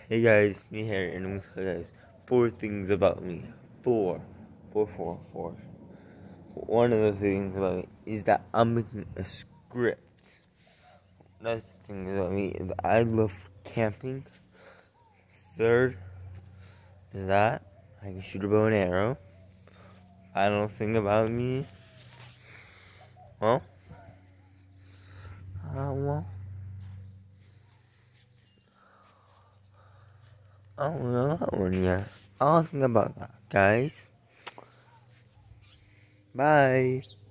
Hey guys, me here, and I'm gonna tell you guys 4 things about me. Four. One of the things about me is that I'm making a script. Another thing about me is that I love camping. Third is that I can shoot a bow and arrow. Final thing about me, well, I don't know that one yet. I'll think about that, guys. Bye.